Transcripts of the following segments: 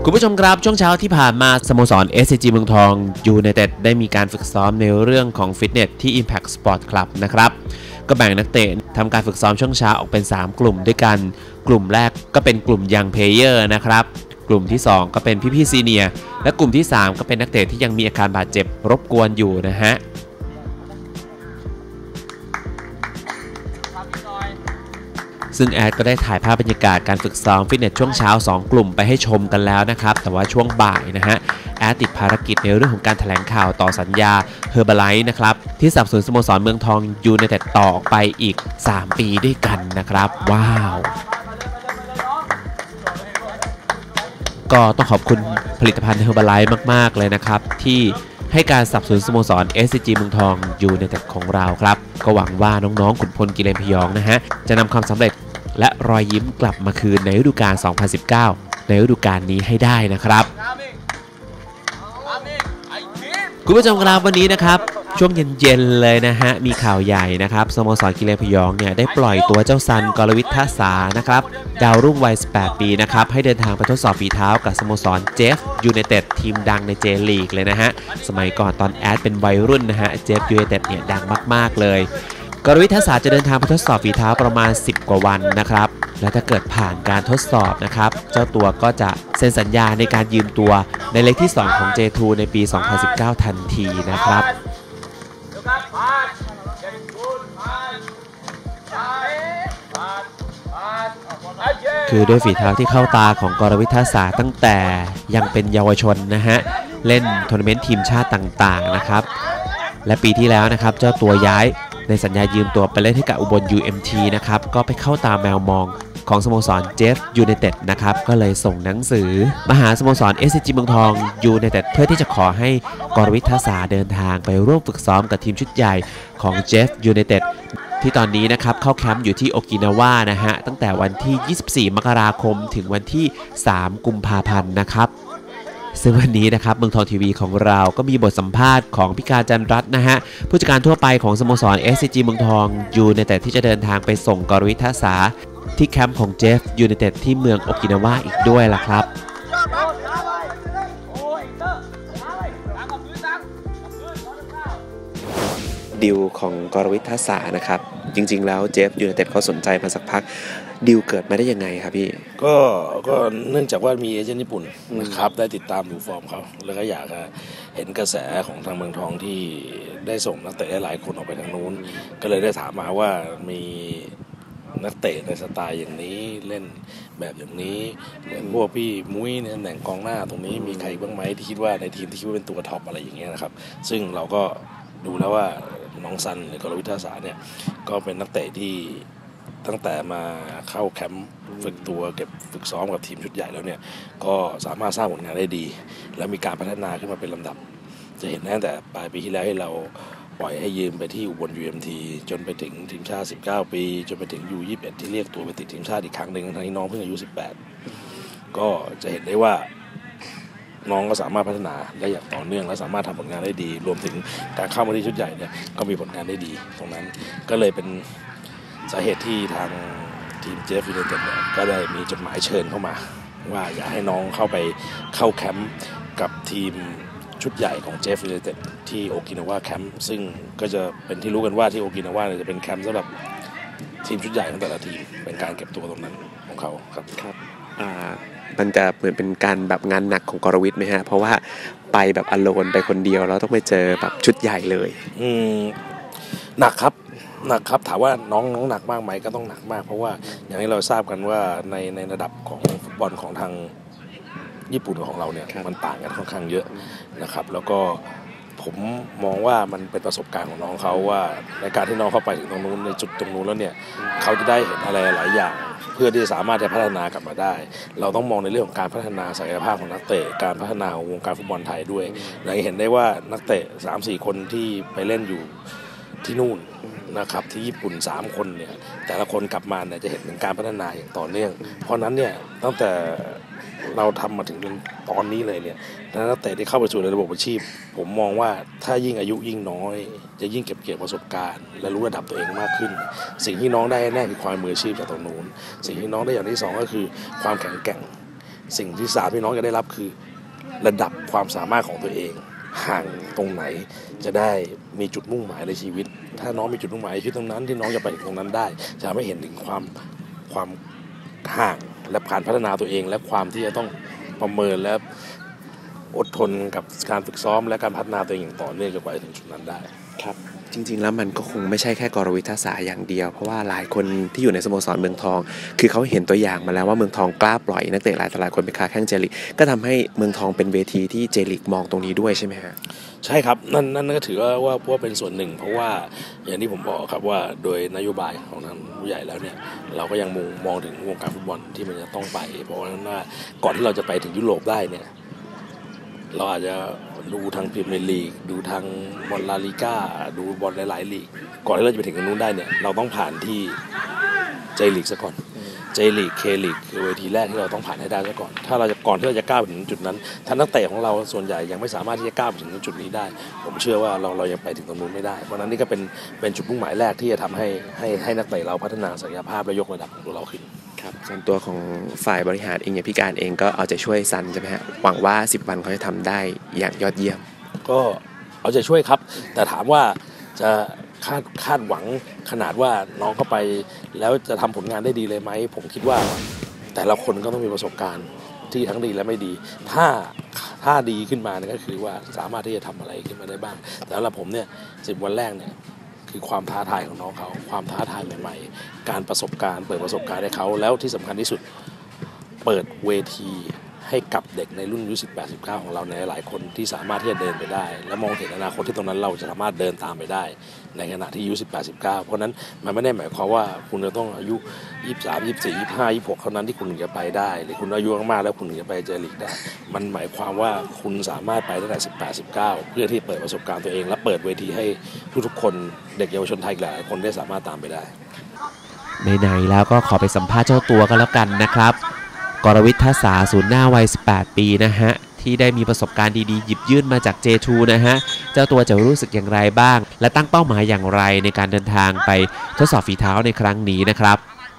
คุณผู้ชมครับช่วงเช้าที่ผ่านมาสโมสร SCG เมืองทองยูไนเต็ดได้มีการฝึกซ้อมในเรื่องของฟิตเนสที่ Impact Sport Club นะครับก็แบ่งนักเตะทำการฝึกซ้อมช่วงเช้าออกเป็น3กลุ่มด้วยกันกลุ่มแรกก็เป็นกลุ่ม Young Player นะครับกลุ่มที่2ก็เป็นพี่ๆซีเนียร์และกลุ่มที่3ก็เป็นนักเตะที่ยังมีอาการบาดเจ็บรบกวนอยู่นะฮะซึ่งแอดก็ได้ถ่ายภาพบรรยากาศการฝึกซ้อมฟิตเนสช่วงเช้า2กลุ่มไปให้ชมกันแล้วนะครับแต่ว่าช่วงบ่ายนะฮะแอดติดภารกิจในเรื่องของการแถลงข่าวต่อสัญญา Herbalife นะครับที่สนับสนุนสโมสรเมืองทองยูไนเต็ดต่อออกไปอีก3ปีด้วยกันนะครับว้าวก็ต้องขอบคุณผลิตภัณฑ์ Herbalife มากๆเลยนะครับที่ให้การสนับสนุนสโมสร SCG เมืองทองยูไนเต็ดของเราครับก็หวังว่าน้องๆขุนพลกิเลนพยองนะฮะจะนำความสำเร็จและรอยยิ้มกลับมาคืนในฤดูกาล 2019 ในฤดูกาลนี้ให้ได้นะครับคุณผู้ชมครับวันนี้นะครับช่วงเย็นๆเลยนะฮะมีข่าวใหญ่นะครับสโมสรกิเลนพยองเนี่ยได้ปล่อยตัวเจ้าซันกรวิทย์ทัศานะครับดาวรุ่งวัย18ปีนะครับให้เดินทางไปทดสอบฝีเท้ากับสโมสรเจฟยูไนเต็ดทีมดังในเจลีกเลยนะฮะสมัยก่อนตอนแอดเป็นวัยรุ่นนะฮะเจฟยูไนเต็ดเนี่ยดังมากๆเลยกรวิทย์ทัศาจะเดินทางไปทดสอบฝีเท้าประมาณ10กว่าวันนะครับและถ้าเกิดผ่านการทดสอบนะครับเจ้าตัวก็จะเซ็นสัญญาในการยืมตัวในเล็กที่2ของ J2 ในปี 2019 ทันทีนะครับคือด้วยฝีเท้าที่เข้าตาของกรวิทย์ทัศาตั้งแต่ยังเป็นเยาวชนนะฮะเล่นทัวร์นาเมนต์ทีมชาติต่างๆนะครับและปีที่แล้วนะครับเจ้าตัวย้ายในสัญญายืมตัวไปเล่นให้กับอุบล UMT นะครับก็ไปเข้าตามแมวมองของสโมสรเจฟยูไนเต็ดนะครับก็เลยส่งหนังสือมาหาสโมสร SCG เมืองทองยูไนเต็ดเพื่อที่จะขอให้กรวิทย์ทัศาเดินทางไปร่วมฝึกซ้อมกับทีมชุดใหญ่ของเจฟยูไนเต็ดที่ตอนนี้นะครับเข้าแคมป์อยู่ที่โอกินาวานะฮะตั้งแต่วันที่24มกราคมถึงวันที่3กุมภาพันธ์นะครับซึ่งวันนี้นะครับเมืองทองทีวีของเราก็มีบทสัมภาษณ์ของพิการจันรัตน์นะฮะผู้จัดการทั่วไปของสโมสร SCG เมืองทองยูไนเต็ดที่จะเดินทางไปส่งกรวิทย์ทัศาที่แคมป์ของเจฟยูไนเต็ดที่เมืองโอกินาวาอีกด้วยล่ะครับดิวของกรวิทย์ทัศานะครับจริงๆแล้วเจฟยูไนเต็ดเขาสนใจมาสักพักดิวเกิดมาได้ยังไงครับพี่ก็เนื่องจากว่ามีเอเจนต์ญี่ปุ่นนะครับได้ติดตามดูฟอร์มเขาแล้วก็อยากเห็นกระแสของทางเมืองทองที่ได้ส่งนักเตะหลายคนออกไปทางนู้นก็เลยได้ถามมาว่ามีนักเตะในสไตล์อย่างนี้เล่นแบบอย่างนี้เหมือนพวกพี่มุ้ยในตำแหน่งกองหน้าตรงนี้มีใครบ้างไหมที่คิดว่าในทีมที่คิดว่าเป็นตัวท็อปอะไรอย่างเงี้ยนะครับซึ่งเราก็ดูแล้วว่าน้องซันหรือกรวิทย์ทัศาเนี่ยก็เป็นนักเตะที่ตั้งแต่มาเข้าแคมป์ฝึกตัวเก็บฝึกซ้อมกับทีมชุดใหญ่แล้วเนี่ยก็สามารถสร้างผลงานได้ดีและมีการพัฒนาขึ้นมาเป็นลำดับจะเห็นตั้งแต่ปลายปีที่แล้วให้เราปล่อยให้ยืมไปที่อุบล UMT จนไปถึงทีมชาติ19ปีจนไปถึง U21 ที่เรียกตัวไปติดทีมชาติอีกครั้งหนึ่งทั้งที่น้องเพิ่งอายุ18ก็จะเห็นได้ว่าน้องก็สามารถพัฒนาได้อย่างต่อเนื่องและสามารถทำผลงานได้ดีรวมถึงการเข้ามาที่ชุดใหญ่เนี่ยก็มีผลงานได้ดีตรงนั้นก็เลยเป็นสาเหตุที่ทางทีมเจฟยูไนเต็ดเนี่ยก็ได้มีจดหมายเชิญเข้ามาว่าอยากให้น้องเข้าไปเข้าแคมป์กับทีมชุดใหญ่ของเจฟยูไนเต็ดที่โอกินาวาแคมป์ซึ่งก็จะเป็นที่รู้กันว่าที่โอกินาวาจะเป็นแคมป์สำหรับทีมชุดใหญ่ของแต่ละทีมเป็นการเก็บตัวตรงนั้นของเขาครับมันจะเหมือนเป็นการแบบงานหนักของกรวิทย์ไหมฮะเพราะว่าไปแบบอโลนไปคนเดียวแล้วต้องไปเจอแบบชุดใหญ่เลยหนักครับถามว่าน้องหนักมากไหมก็ต้องหนักมากเพราะว่าอย่างที่เราทราบกันว่าในระดับของฟุตบอลของทางญี่ปุ่นของเราเนี่ยมันต่างกันค่อนข้างเยอะนะครับแล้วก็ผมมองว่ามันเป็นประสบการณ์ของน้องเขาว่าในการที่น้องเข้าไปถึงตรงนู้นในจุดตรงนู้นแล้วเนี่ยเขาจะได้เห็นอะไรหลายอย่างเพื่อที่จะสามารถจะพัฒนากลับมาได้เราต้องมองในเรื่องของการพัฒนาศักยภาพของนักเตะการพัฒนาของวงการฟุตบอลไทยด้วยเราเห็นได้ว่านักเตะ 3-4 คนที่ไปเล่นอยู่ที่นู่นนะครับที่ญี่ปุ่น3คนเนี่ยแต่ละคนกลับมาเนี่ยจะเห็นถึงการพัฒนาอย่างต่อเนื่องเพราะนั้นเนี่ยตั้งแต่เราทำมาถึงตอนนี้เลยเนี่ยนักเตะที่เข้าไปสู่ในระบบอาชีพผมมองว่าถ้ายิ่งอายุยิ่งน้อยจะยิ่งเก็บเกี่ยวประสบการณ์และรู้ระดับตัวเองมากขึ้นสิ่งที่น้องได้แน่คือความมืออาชีพจากตรงนู้นสิ่งที่น้องได้อย่างที่2ก็คือความแข็งแกร่งสิ่งที่3ที่น้องจะได้รับคือระดับความสามารถของตัวเองห่างตรงไหนจะได้มีจุดมุ่งหมายในชีวิตถ้าน้องมีจุดมุ่งหมายในชีวิตตรงนั้นที่น้องจะไปตรงนั้นได้จะไม่เห็นถึงความห่างและการพัฒนาตัวเองและความที่จะต้องประเมินและอดทนกับการฝึกซ้อมและการพัฒนาตัวเองอย่างต่อเนื่องจนกว่าจะถึงจุดนั้นได้ครับจริงๆแล้วมันก็คงไม่ใช่แค่กรวิทยาศาสตร์อย่างเดียวเพราะว่าหลายคนที่อยู่ในสโมสรเมืองทองคือเขาเห็นตัวอย่างมาแล้วว่าเมืองทองกล้าปล่อยนักเตะหลายคนไปค้าแข่งเจลีกก็ทำให้เมืองทองเป็นเวทีที่เจลีกมองตรงนี้ด้วยใช่ไหมฮะใช่ครับนั่นก็ถือว่าเป็นส่วนหนึ่งเพราะว่าอย่างที่ผมบอกครับว่าโดยนโยบายของทางผู้ใหญ่แล้วเนี่ยเราก็ยังมองถึงวงการฟุตบอลที่มันจะต้องไปเพราะว่าก่อนที่เราจะไปถึงยุโรปได้เนี่ยเราอาจจะดูทางพรีเมียร์ลีกดูทางบอลลาลิก้าดูบอลหลายๆลีกก่อนที่เราจะไปถึงตรงนู้นได้เนี่ยเราต้องผ่านที่เจลีกซะก่อนเจลีกเคลีกคือเวทีแรกที่เราต้องผ่านให้ได้ซะก่อนถ้าเราจะก่อนที่เราจะก้าวไปถึงจุดนั้นถ้านักเตะของเราส่วนใหญ่ยังไม่สามารถที่จะก้าวไปถึงจุดนี้ได้ผมเชื่อว่าเรายังไปถึงตรงนู้นไม่ได้เพราะนั้นนี่ก็เป็นจุดมุ่งหมายแรกที่จะทำให้นักเตะเราพัฒนาศักยภาพและยกระดับของตัวเราขึ้นครับส่วนตัวของฝ่ายบริหารเองอย่างพี่การเองก็เอาใจช่วยซันใช่ไหมฮะหวังว่า10 วันเขาจะทำได้อย่างยอดเยี่ยมก็เอาใจช่วยครับแต่ถามว่าจะคาดหวังขนาดว่าน้องเข้าไปแล้วจะทำผลงานได้ดีเลยไหมผมคิดว่าแต่ละคนก็ต้องมีประสบการณ์ที่ทั้งดีและไม่ดีถ้าดีขึ้นมาเนี่ยก็คือว่าสามารถที่จะทำอะไรขึ้นมาได้บ้างแต่สำหรับผมเนี่ย10 วันแรกเนี่ยคือความท้าทายของน้องเขาความท้าทายใหม่ๆการประสบการณ์เปิดประสบการณ์ให้เขาแล้วที่สำคัญที่สุดเปิดเวทีให้กับเด็กในรุ่นอายุ18 19ของเราในหลายคนที่สามารถที่จะเดินไปได้และมองเห็นอนาคตที่ตรงนั้นเราจะสามารถเดินตามไปได้ในขณะที่อายุ18 19เพราะนั้นมันไม่ได้หมายความว่าคุณจะต้องอายุ23 24 25 26เท่านั้นที่คุณถึงจะไปได้หรือคุณอายุมากๆแล้วคุณถึงจะไปเจลีกได้มันหมายความว่าคุณสามารถไปตั้งแต่18 19เพื่อที่เปิดประสบการณ์ตัวเองและเปิดเวทีให้ทุกๆคนเด็กเยาวชนไทยหลายคนได้สามารถตามไปได้ไหนๆแล้วก็ขอไปสัมภาษณ์เจ้าตัวกันแล้วกันนะครับกรวิทย์ ทัศาศูนย์หน้าวัย18 ปีนะฮะที่ได้มีประสบการณ์ดีๆหยิบยื่นมาจาก J2 นะฮะเจ้าตัวจะรู้สึกอย่างไรบ้างและตั้งเป้าหมายอย่างไรในการเดินทางไปทดสอบฝีเท้าในครั้งนี้นะครับ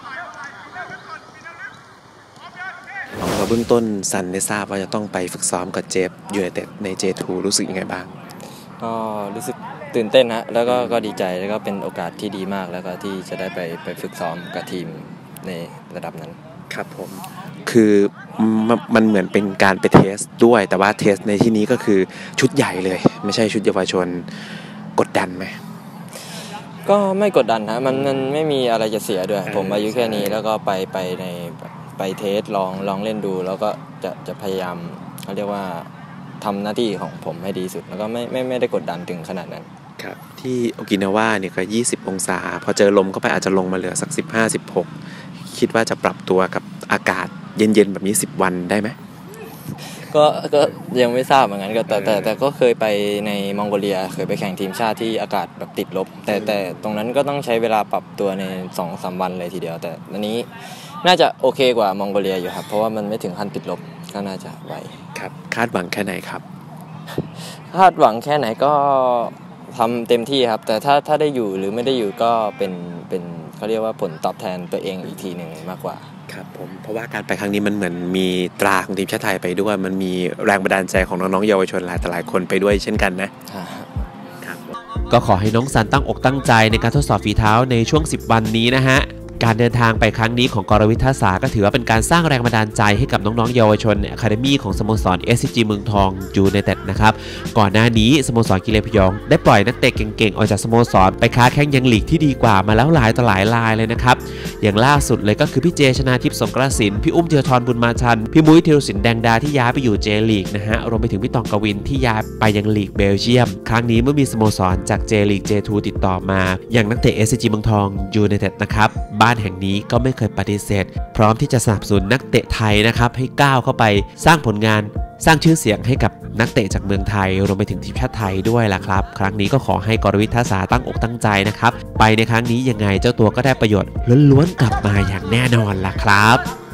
เบื้องต้นซันได้ทราบว่าจะต้องไปฝึกซ้อมกับเจฟยูไนเต็ดใน J2 รู้สึกยังไงบ้างก็รู้สึกตื่นเต้นฮะแล้วก็ดีใจแล้วก็เป็นโอกาสที่ดีมากแล้วก็ที่จะได้ไปฝึกซ้อมกับทีมในระดับนั้นครับผมคือมันเหมือนเป็นการไปเทสด้วยแต่ว่าเทสในที่นี้ก็คือชุดใหญ่เลยไม่ใช่ชุดเยาวชนกดดันไหมก็ไม่กดดันฮะมันไม่มีอะไรจะเสียด้วยผมอายุแค่นี้แล้วก็ไปเทสลองเล่นดูแล้วก็จะพยายามเขาเรียกว่าทำหน้าที่ของผมให้ดีสุดแล้วก็ไม่ได้กดดันถึงขนาดนั้นครับที่โอกินาวาเนี่ยก็20 องศาพอเจอลมเข้าไปอาจจะลงมาเหลือสัก15-16คิดว่าจะปรับตัวกับอากาศเย็นๆแบบนี้10 วันได้ไหมก็ยังไม่ทราบเหมือนกันก็แต่ก็เคยไปในมองโกเลียเคยไปแข่งทีมชาติที่อากาศแบบติดลบแต่ตรงนั้นก็ต้องใช้เวลาปรับตัวใน 2-3 วันเลยทีเดียวแต่อันนี้น่าจะโอเคกว่ามองโกเลียอยู่ครับเพราะว่ามันไม่ถึงขั้นติดลบก็น่าจะไหวครับคาดหวังแค่ไหนครับคาดหวังแค่ไหนก็ทำเต็มที่ครับแต่ถ้าได้อยู่หรือไม่ได้อยู่ก็เป็นเขาเรียกว่าผลตอบแทนตัวเองอีกทีหนึ่งมากกว่าครับผมเพราะว่าการไปครั้งนี้มันเหมือนมีตราของทีมชาติไทยไปด้วยมันมีแรงบันดาลใจของน้องๆเยาวชนหลายคนไปด้วยเช่นกันนะครับก็ขอให้น้องซันตั้งอกตั้งใจในการทดสอบฝีเท้าในช่วง10 วันนี้นะฮะการเดินทางไปครั้งนี้ของกรวิทย์ ทัศาก็ถือว่าเป็นการสร้างแรงบันดาลใจให้กับน้องๆเยาวชนอะคาเดมี่ของสโมสร SCG เมืองทองยูไนเต็ดนะครับก่อนหน้านี้สโมสรกิเลนพยองได้ปล่อยนักเตะเก่งๆออกจากสโมสรไปค้าแข่งยังลีกที่ดีกว่ามาแล้วหลายต่อหลายรายเลยนะครับอย่างล่าสุดเลยก็คือพี่เจชนาทิพย์สงกระสินพี่อุ้มเทียรทรบุญมาชันพี่มุ้ยธีรศิลป์แดงดาที่ย้ายไปอยู่เจลีกนะฮะรวมไปถึงพี่ตองกวินที่ย้ายไปยังลีกเบลเยียมครั้งนี้เมื่อมีสโมสรจากเจลีก J2 ติดต่อมาอย่างนักเตะ SCG เมืองทองยูไนเต็ดนะครับบ้านแห่งนี้ก็ไม่เคยปฏิเสธพร้อมที่จะสนับสนุนนักเตะไทยนะครับให้ก้าวเข้าไปสร้างผลงานสร้างชื่อเสียงให้กับนักเตะจากเมืองไทยรวมไปถึงทีมชาติไทยด้วยล่ะครับครั้งนี้ก็ขอให้กรวิทย์ ทัศาตั้งอกตั้งใจนะครับไปในครั้งนี้ยังไงเจ้าตัวก็ได้ประโยชน์ล้วนๆกลับมาอย่างแน่นอนล่ะครับ